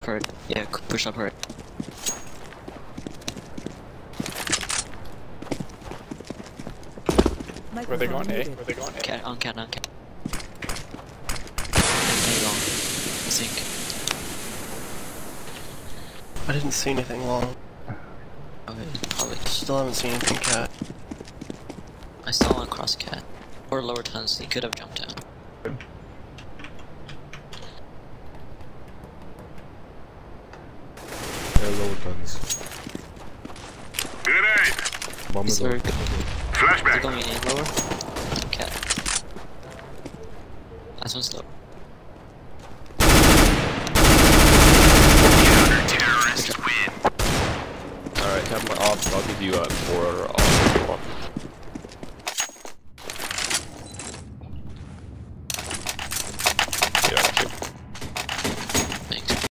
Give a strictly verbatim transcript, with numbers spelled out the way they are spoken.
Hurt. Yeah, push up hurt. Where they going, A? Where they going, A? Cat, on cat, on cat. There you go. Sink. I didn't see anything long. Okay, probably. Still haven't seen anything cat. I saw one cross cat. Or lower tunnels, he could have jumped out. Yeah, lower guns. Grenade! Bomb is Is there low. is it Flashback! going in lower? Cat. Last one's low. Counter-terrorists win! Alright, have my ops, I'll give you a four off.